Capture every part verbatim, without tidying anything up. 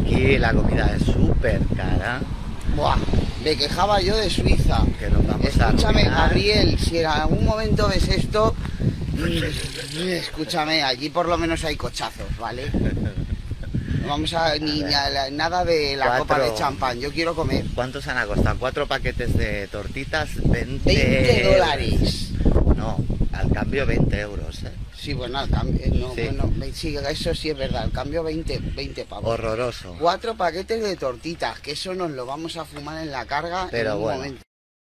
aquí la comida es súper cara. Buah, me quejaba yo de Suiza. Que nos vamos a Escúchame, arruinar. Gabriel, si en algún momento ves esto, mm, escúchame, allí por lo menos hay cochazos, ¿vale? No vamos a, ni, ni a la- nada de la Cuatro. copa de champán, yo quiero comer. ¿Cuántos han costado? Cuatro paquetes de tortitas, veinte, veinte dólares. No, al cambio veinte euros, ¿eh? Sí, bueno, al cambio, no, Sí. bueno, ve- sí, eso sí es verdad, al cambio veinte, veinte pavos. Horroroso. Cuatro paquetes de tortitas, que eso nos lo vamos a fumar en la carga Pero en un bueno. momento.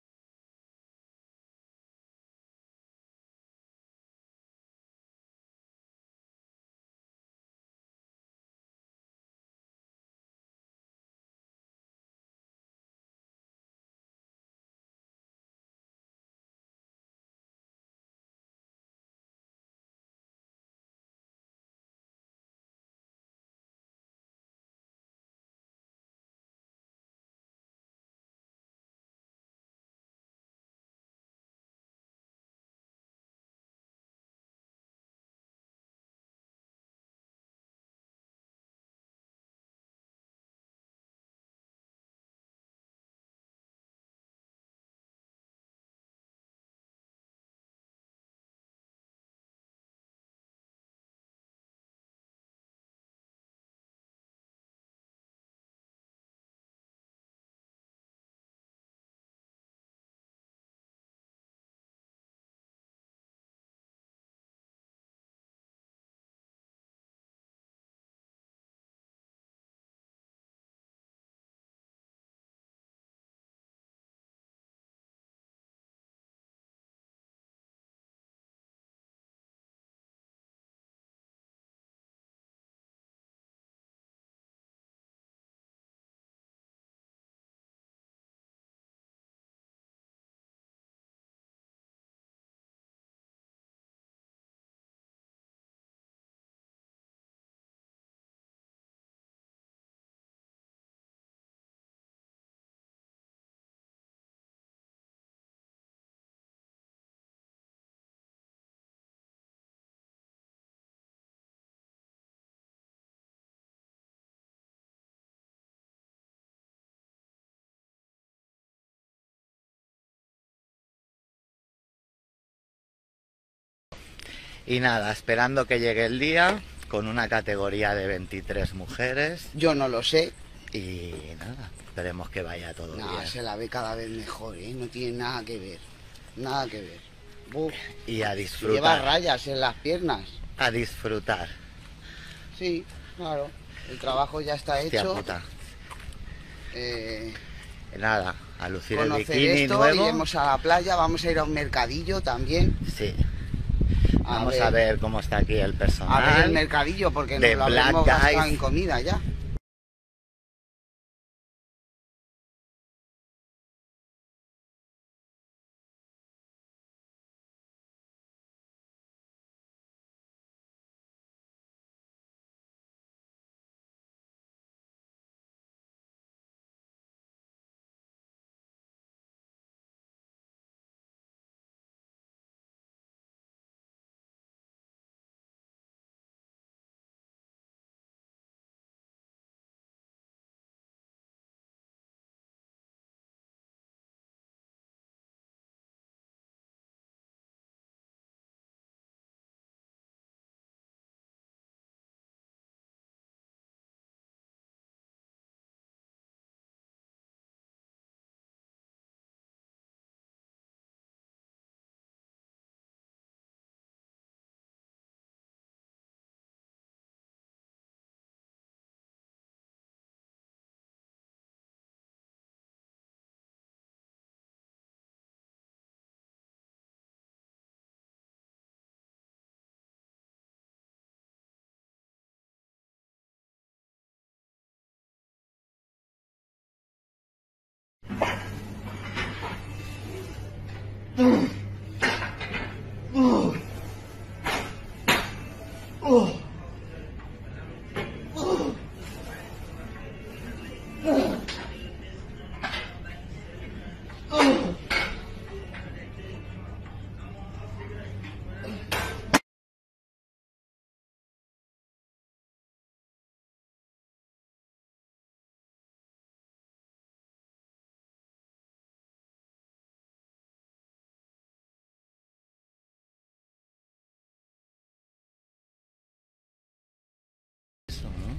Y nada, esperando que llegue el día, con una categoría de veintitrés mujeres. Yo no lo sé, Y nada, esperemos que vaya todo nada, bien. se la ve cada vez mejor, ¿eh? No tiene nada que ver, nada que ver. Buf, Y a lleva disfrutar. rayas en las piernas. A disfrutar. Sí, claro, el trabajo ya está Hostia hecho. puta. Eh, Nada, a lucir el conocer bikini esto, nuevo. iremos a la playa, vamos a ir a un mercadillo también. Sí. A Vamos ver, a ver cómo está aquí el a personal. ver el mercadillo, porque de nos lo Black habremos gastado Guys. en comida ya.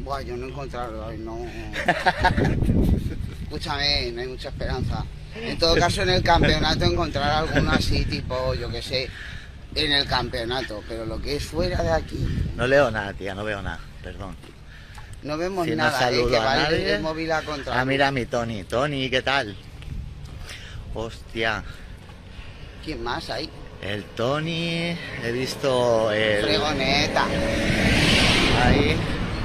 Buah, yo no he encontrado, ay, no. Escúchame, no hay mucha esperanza. En todo caso, en el campeonato encontrar alguno así, tipo, yo qué sé, en el campeonato, pero lo que es fuera de aquí, No leo nada, tía, no veo nada, perdón. no vemos Si no nada, eh, saludo que a va el, nadie. el móvil a contra. Ah, mira a mi Tony. Tony, ¿qué tal? Hostia. ¿Quién más hay? El Tony, he visto el... Fregoneta. Ahí.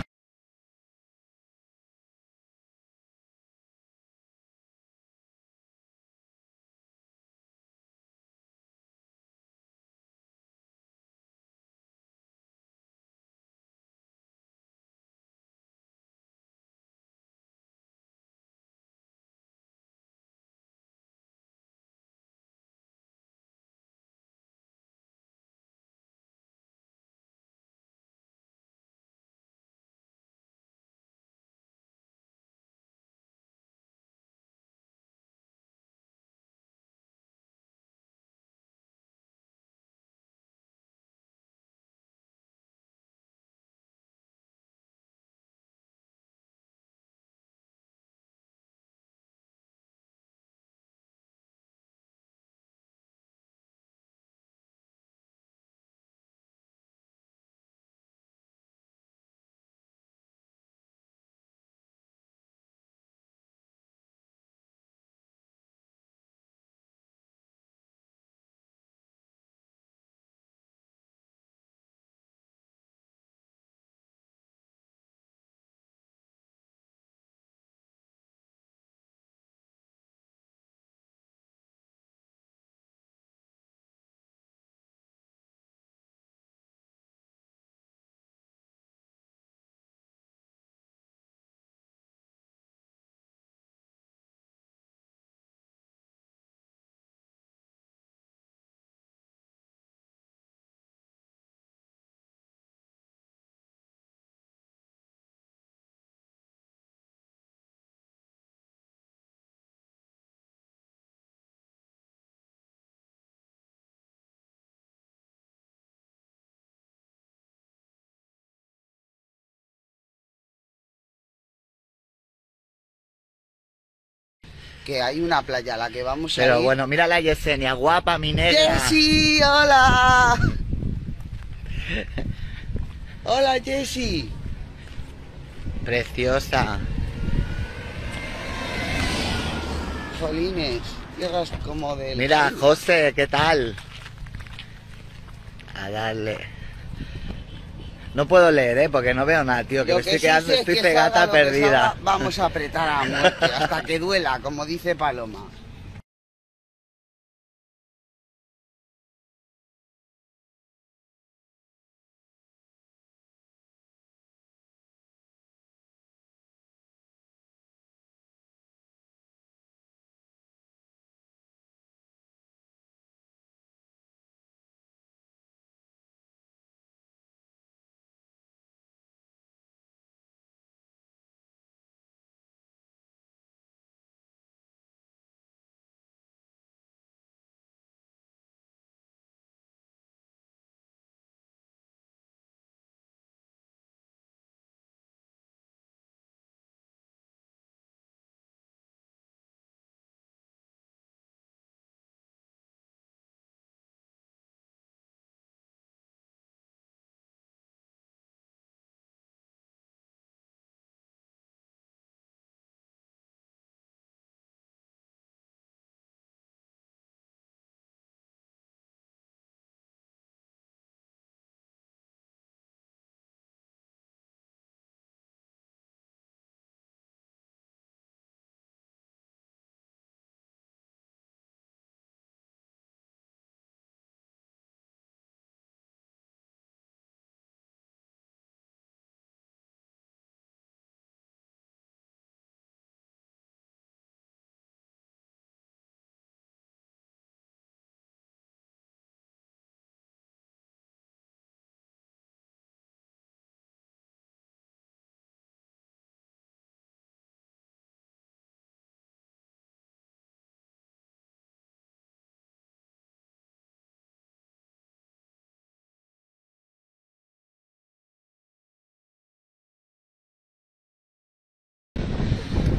Que hay una playa a la que vamos a Pero ir. bueno, mira la Yesenia, guapa, mi negra. ¡Jessie! ¡Hola! ¡Hola, Jessie! Preciosa. Jolines, llegas como del... Mira, José, ¿qué tal? A darle. No puedo leer, ¿eh? Porque no veo nada, tío. Que Lo me que estoy sí quedando, sé es estoy que pegata salga lo que perdida. salga, vamos a apretar a muerte hasta que duela, como dice Paloma.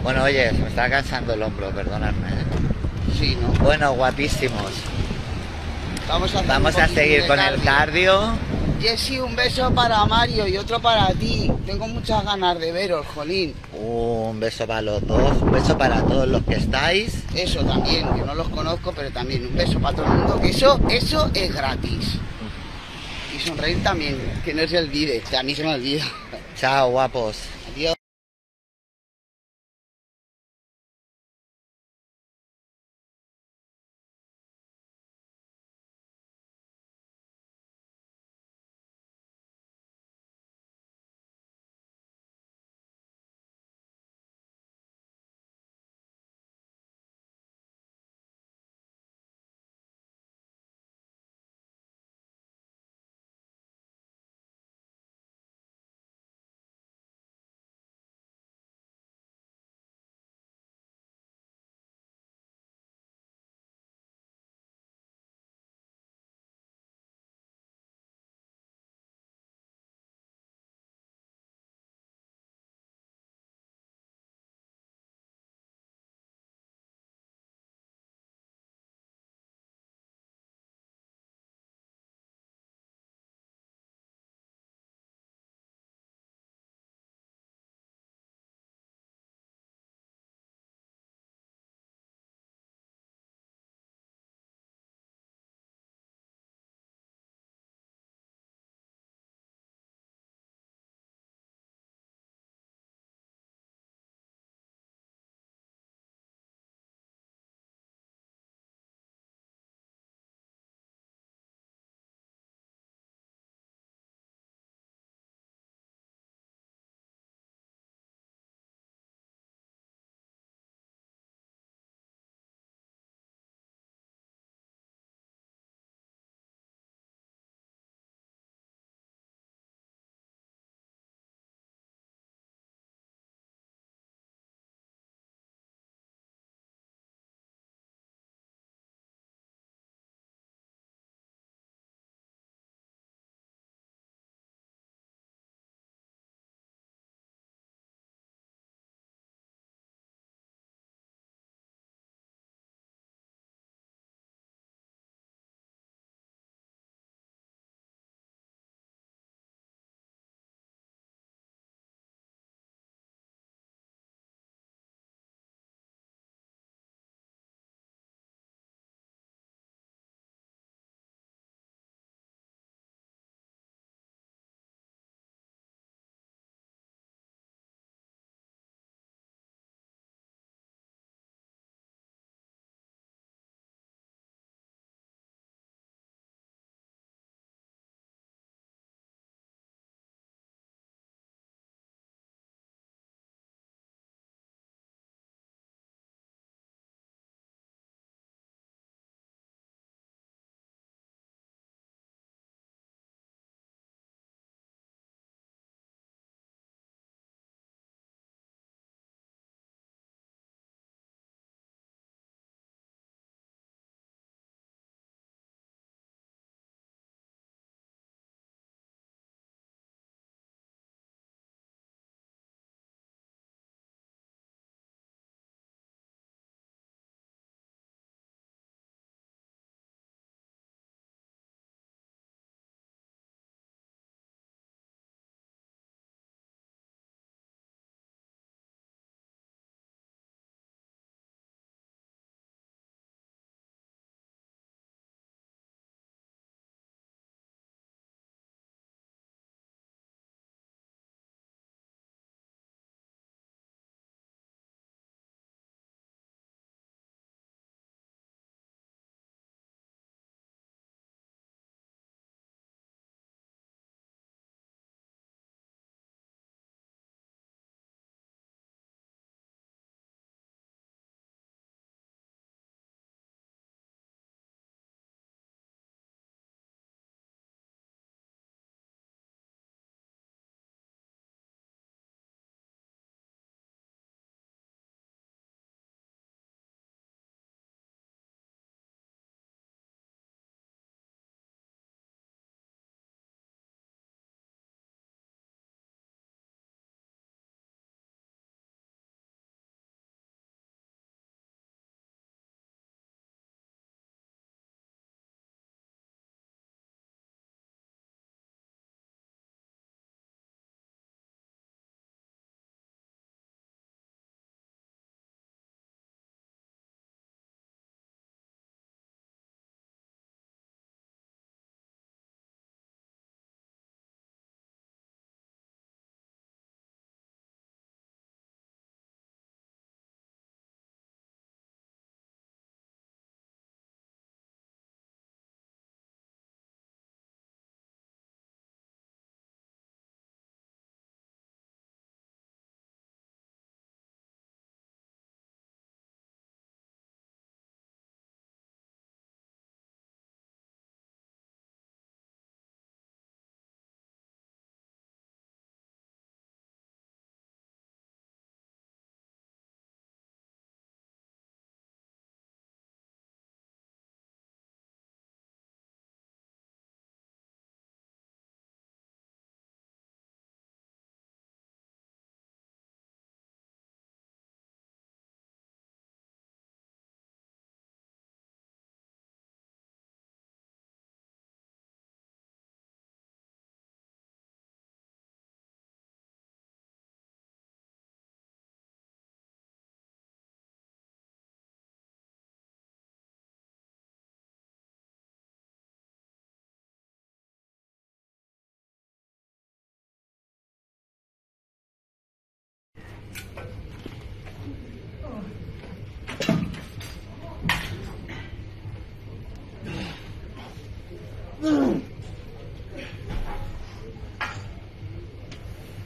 Bueno, oye, me está cansando el hombro, perdonadme. ¿eh? Sí, ¿no? Bueno, guapísimos. Vamos a, hacer Vamos un a poquitín seguir de con el cardio. Jessy, un beso para Mario y otro para ti. Tengo muchas ganas de veros, jolín. Un beso para los dos, un beso para todos los que estáis. Eso también, que no los conozco, pero también un beso para todo el mundo, que eso, eso es gratis. Y sonreír también, que no se olvide, que a mí se me olvida. Chao, guapos. Adiós.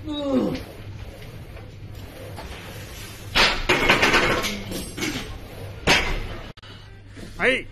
Ahí.